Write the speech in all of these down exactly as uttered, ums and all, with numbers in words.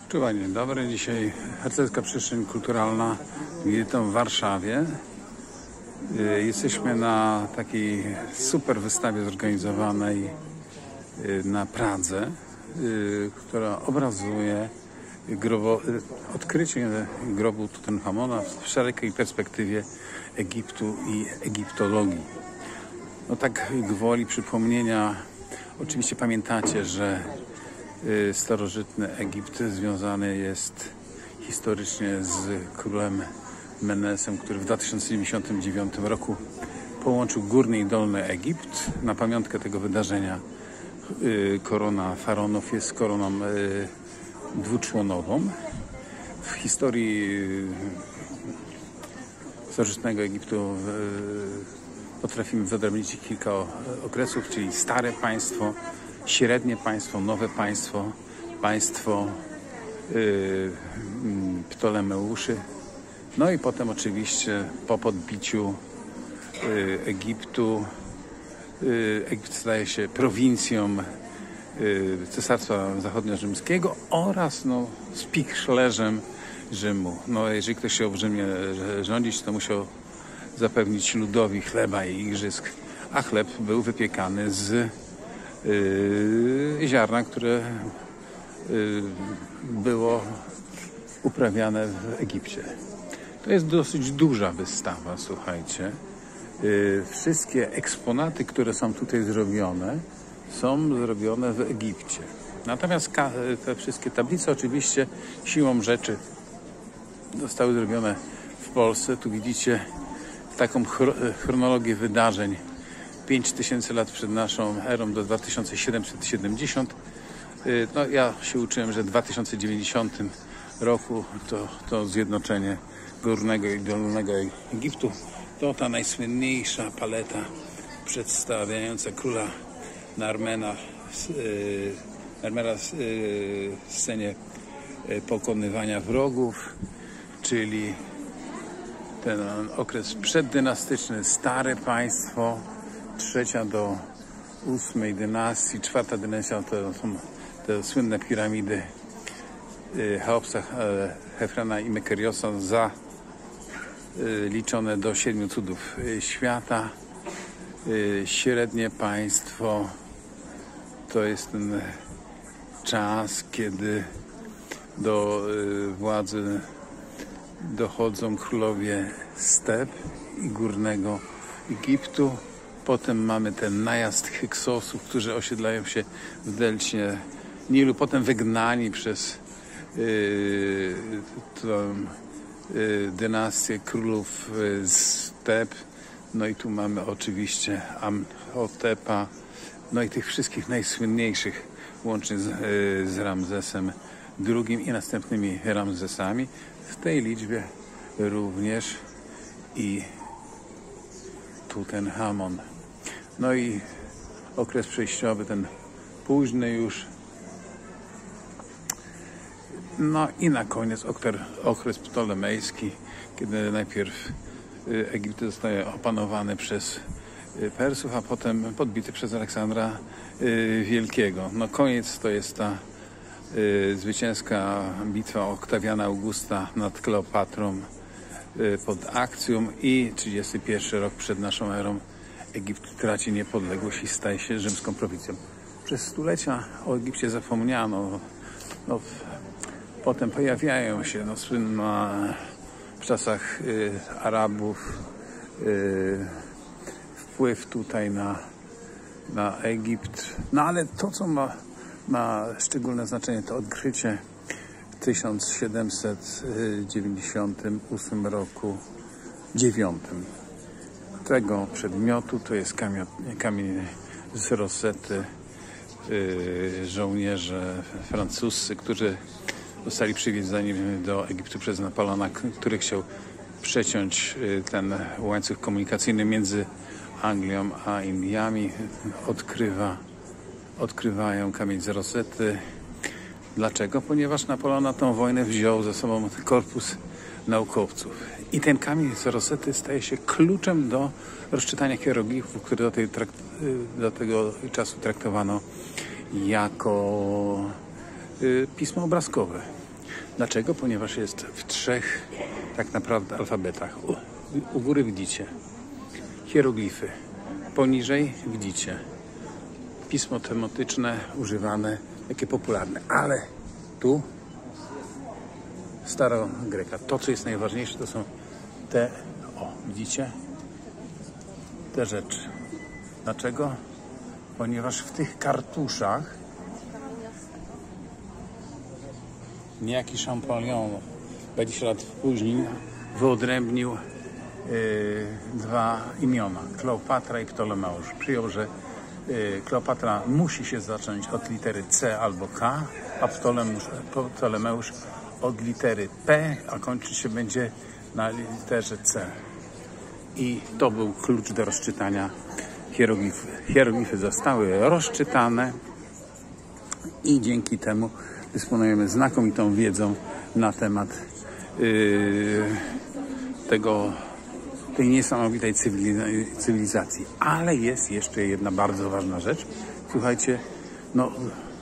Czuwa, dzień dobry. Dzisiaj Harcerska Przestrzeń Kulturalna. Witam w Warszawie. Jesteśmy na takiej super wystawie zorganizowanej na Pradze, która obrazuje grobo, odkrycie grobu Tutenchamona w szerokiej perspektywie Egiptu i egiptologii. No tak gwoli przypomnienia, oczywiście pamiętacie, że starożytny Egipt związany jest historycznie z królem Menesem, który w dwa tysiące dziewięćdziesiątym dziewiątym roku połączył Górny i Dolny Egipt. Na pamiątkę tego wydarzenia korona faraonów jest koroną dwuczłonową. W historii starożytnego Egiptu potrafimy wyodrębnić kilka okresów, czyli stare państwo, średnie państwo, nowe państwo, państwo yy, Ptolemeuszy. No i potem oczywiście po podbiciu yy, Egiptu yy, Egipt staje się prowincją yy, Cesarstwa Zachodnio-Rzymskiego oraz no, spichlerzem Rzymu. No, jeżeli ktoś chciał w Rzymie rządzić, to musiał zapewnić ludowi chleba i igrzysk, a chleb był wypiekany z Yy, ziarna, które yy, było uprawiane w Egipcie. To jest dosyć duża wystawa, słuchajcie. Yy, wszystkie eksponaty, które są tutaj zrobione, są zrobione w Egipcie. Natomiast te wszystkie tablice oczywiście siłą rzeczy zostały zrobione w Polsce. Tu widzicie taką chronologię wydarzeń. pięć tysięcy lat przed naszą erą do dwa tysiące siedemset siedemdziesiąt. No, ja się uczyłem, że w dwa tysiące dziewięćdziesiątym roku to, to zjednoczenie Górnego i Dolnego Egiptu to ta najsłynniejsza paleta przedstawiająca króla Narmena Narmera w scenie pokonywania wrogów, czyli ten okres przeddynastyczny, stare państwo, trzecia do ósmej dynastii, czwarta dynastia to są te słynne piramidy Cheopsa, Hefrana i Mekeriosa, zaliczone do siedmiu cudów świata. Średnie państwo to jest ten czas, kiedy do władzy dochodzą królowie Step i Górnego Egiptu. Potem mamy ten najazd Hyksosów, którzy osiedlają się w delcie Nilu, potem wygnani przez yy, tą yy, dynastię królów z Step. No i tu mamy oczywiście Amhotepa, no i tych wszystkich najsłynniejszych, łącznie z, yy, z Ramzesem drugim i następnymi Ramzesami. W tej liczbie również i Tutenchamon. No i okres przejściowy, ten późny już. No i na koniec okres ptolemejski, kiedy najpierw Egipt zostaje opanowany przez Persów, a potem podbity przez Aleksandra Wielkiego. No koniec to jest ta zwycięska bitwa Oktawiana Augusta nad Kleopatrą pod Akcją i trzydziesty pierwszy rok przed naszą erą Egipt traci niepodległość i staje się rzymską prowincją. Przez stulecia o Egipcie zapomniano. No, potem pojawiają się no, słynna w czasach y, Arabów y, wpływ tutaj na, na Egipt. No ale to, co ma, ma szczególne znaczenie, to odkrycie w tysiąc siedemset dziewięćdziesiątym ósmym roku dziewiątym tego przedmiotu. To jest kamień, kamień z Rosety. Yy, żołnierze francuscy, którzy zostali przywiezieni do Egiptu przez Napoleona, który chciał przeciąć yy, ten łańcuch komunikacyjny między Anglią a Indiami. Odkrywa, odkrywają kamień z Rosety. Dlaczego? Ponieważ Napoleon na tą wojnę wziął ze sobą korpus naukowców. I ten kamień z Rosety staje się kluczem do rozczytania hieroglifów, które do, tej trakt- do tego czasu traktowano jako y, pismo obrazkowe. Dlaczego? Ponieważ jest w trzech tak naprawdę alfabetach. U, u góry widzicie hieroglify, poniżej widzicie pismo tematyczne używane, takie popularne, ale tu Starogreka. To, co jest najważniejsze, to są te, o, widzicie, te rzeczy. Dlaczego? Ponieważ w tych kartuszach niejaki Champollion dwadzieścia lat później wyodrębnił yy, dwa imiona, Kleopatra i Ptolemeusz. Przyjął, że yy, Kleopatra musi się zacząć od litery C albo K, a Ptolemeusz, Ptolemeusz od litery P, a kończyć się będzie na literze C. I to był klucz do rozczytania hieroglify. Hieroglify zostały rozczytane i dzięki temu dysponujemy znakomitą wiedzą na temat yy, tego, tej niesamowitej cywilizacji. Ale jest jeszcze jedna bardzo ważna rzecz. Słuchajcie, no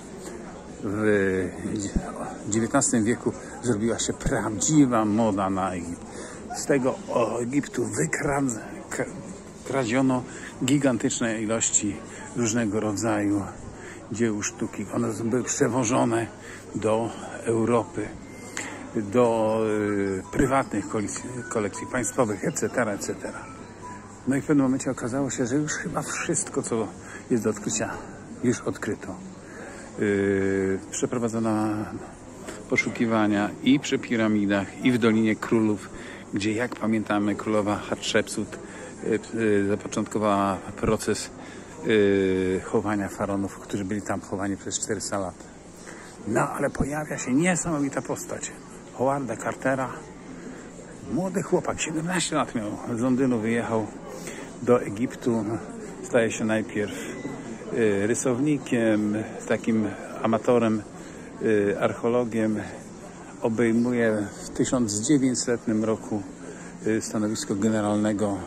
w dziewiętnastym wieku zrobiła się prawdziwa moda na Egipt. Z tego Egiptu wykradziono gigantyczne ilości różnego rodzaju dzieł sztuki. One były przewożone do Europy, do y, prywatnych kolekcji, kolekcji państwowych, et cetera, et cetera. No i w pewnym momencie okazało się, że już chyba wszystko, co jest do odkrycia, już odkryto. Yy, przeprowadzono poszukiwania i przy piramidach, i w Dolinie Królów, gdzie, jak pamiętamy, królowa Hatshepsut yy, yy, zapoczątkowała proces yy, chowania faraonów, którzy byli tam chowani przez czterysta lat. No, ale pojawia się niesamowita postać Howarda Cartera. Młody chłopak, siedemnaście lat miał, z Londynu wyjechał do Egiptu. Staje się najpierw y, rysownikiem, takim amatorem, y, archeologiem. Obejmuje w tysiąc dziewięćsetnym roku y, stanowisko generalnego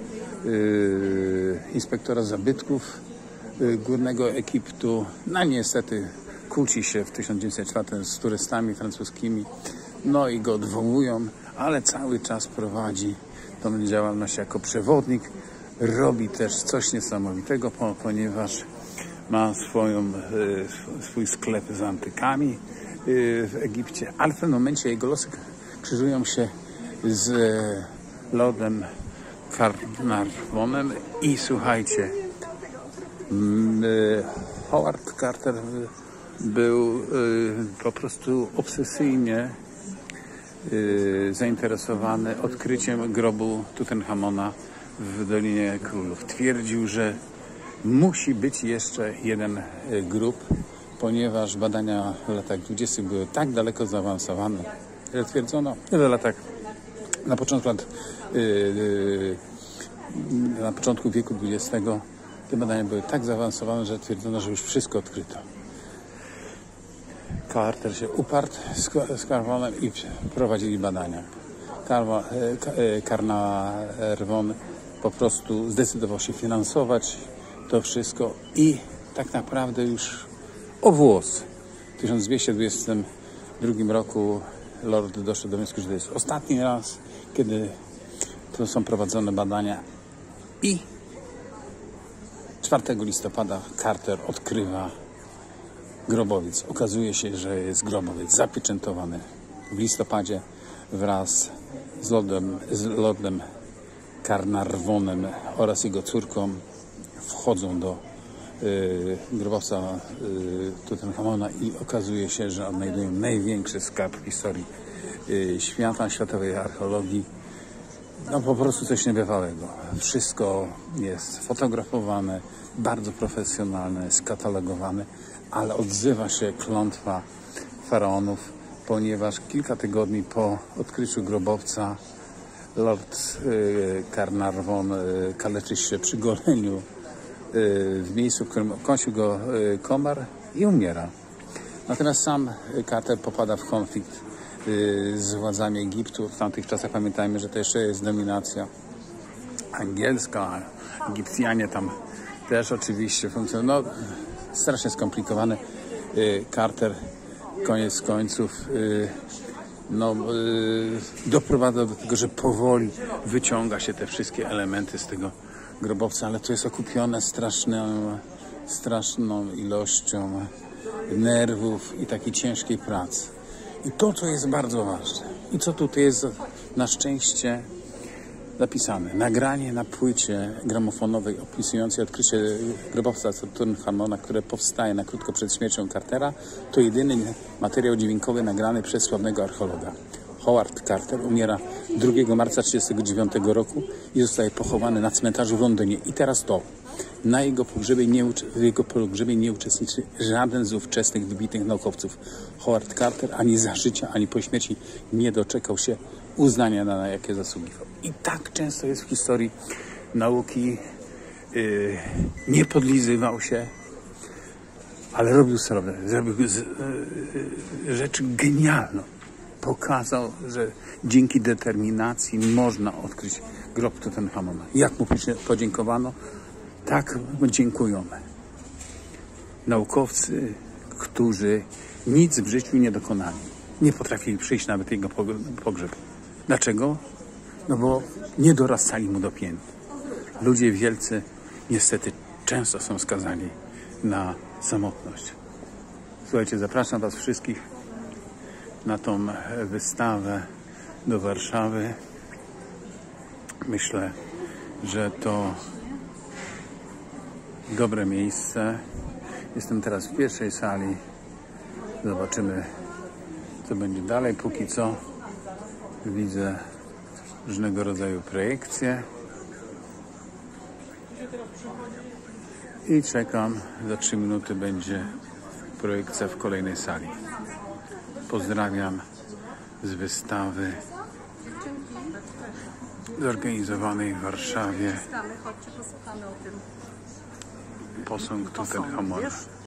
y, inspektora zabytków y, Górnego Egiptu. No niestety kłóci się w tysiąc dziewięćset czwartym z turystami francuskimi, no i go odwołują, ale cały czas prowadzi tą działalność jako przewodnik. Robi też coś niesamowitego, ponieważ ma swoją, swój sklep z antykami w Egipcie, ale w pewnym momencie jego losy krzyżują się z Lordem Carnarvonem i słuchajcie, Howard Carter był po prostu obsesyjnie zainteresowany odkryciem grobu Tutenchamona w Dolinie Królów. Twierdził, że musi być jeszcze jeden grób, ponieważ badania w latach dwudziestych były tak daleko zaawansowane, że twierdzono, że latach, na początku lat, na początku wieku dwudziestego te badania były tak zaawansowane, że twierdzono, że już wszystko odkryto. Carter się uparł z Carnarvonem i prowadzili badania. Carnarvon po prostu zdecydował się finansować to wszystko i tak naprawdę już o włos w tysiąc dwieście dwudziestym drugim roku Lord doszedł do wniosku, że to jest ostatni raz, kiedy to są prowadzone badania, i czwartego listopada Carter odkrywa grobowiec. Okazuje się, że jest grobowiec zapieczętowany w listopadzie wraz z Lordem, z Lordem Carnarvonem oraz jego córką. Wchodzą do y, grobowca y, Tutenchamona i okazuje się, że odnajdują największy skarb w historii y, świata, światowej archeologii. No po prostu coś niebywałego. Wszystko jest fotografowane, bardzo profesjonalne, skatalogowane, ale odzywa się klątwa faraonów, ponieważ kilka tygodni po odkryciu grobowca Lord y, Carnarvon y, kaleczy się przy goleniu y, w miejscu, w którym kąsił go y, komar, i umiera. Natomiast sam Carter popada w konflikt y, z władzami Egiptu. W tamtych czasach pamiętajmy, że to jeszcze jest dominacja angielska, Egipcjanie tam też oczywiście funkcjonują. No, strasznie skomplikowane. Carter koniec końców no, yy, doprowadza do tego, że powoli wyciąga się te wszystkie elementy z tego grobowca, ale to jest okupione straszną, straszną ilością nerwów i takiej ciężkiej pracy. I to, co jest bardzo ważne i co tutaj jest na szczęście zapisane. Nagranie na płycie gramofonowej opisującej odkrycie grobowca Tutanhamona, które powstaje na krótko przed śmiercią Cartera, to jedyny materiał dźwiękowy nagrany przez sławnego archeologa. Howard Carter umiera drugiego marca tysiąc dziewięćset trzydziestego dziewiątego roku i zostaje pochowany na cmentarzu w Londynie. I teraz to. Na jego pogrzebie nie, w jego pogrzebie nie uczestniczy żaden z ówczesnych wybitnych naukowców. Howard Carter ani za życia, ani po śmierci nie doczekał się uznania, na jakie zasługiwał. I tak często jest w historii nauki. Yy, nie podlizywał się, ale robił sobie, zrobił z, yy, rzecz genialną. Pokazał, że dzięki determinacji można odkryć grob Tutanhamona. Jak mu podziękowano? Tak mu dziękujemy. Naukowcy, którzy nic w życiu nie dokonali, nie potrafili przyjść nawet jego pogrzebu. Dlaczego? No bo nie dorastali mu do pięt. Ludzie wielcy niestety często są skazani na samotność. Słuchajcie, zapraszam was wszystkich na tą wystawę do Warszawy. Myślę, że to dobre miejsce. Jestem teraz w pierwszej sali. Zobaczymy, co będzie dalej. Póki co widzę różnego rodzaju projekcje i czekam. Za trzy minuty będzie projekcja w kolejnej sali. Pozdrawiam z wystawy zorganizowanej w Warszawie. Posąg Tutanhamona.